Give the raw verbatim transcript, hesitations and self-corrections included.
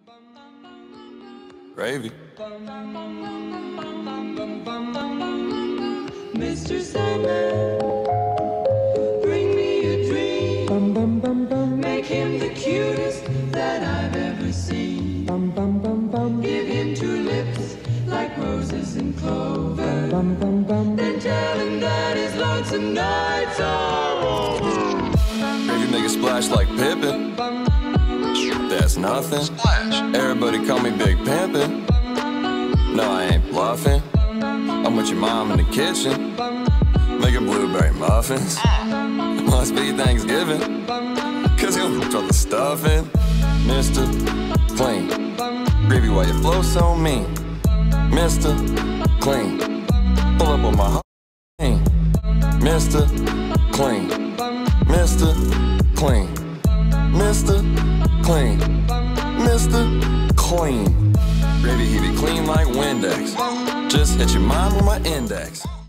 Gravy. Mister Sandman, bring me a dream. Bum bum bum bum. Make him the cutest that I've ever seen. Bum bum bum bum. Give him two lips like roses and clover. Bum bum bum. Then tell him that his lonesome nights are over. Gravy make a splash like Pippin. That's nothing. Splash. Everybody call me Big Pimpin'. No, I ain't bluffing. I'm with your mom in the kitchen, making blueberry muffins. Must be Thanksgiving, cause you'll throw the stuff in. Mister Clean, Gravy, why you flow so mean? Mister Clean, pull up on my heart. Mister Clean, Mister Clean, Mister Clean, Mister Clean. Gravy, he be clean like Windex. Just hit your mom with my index.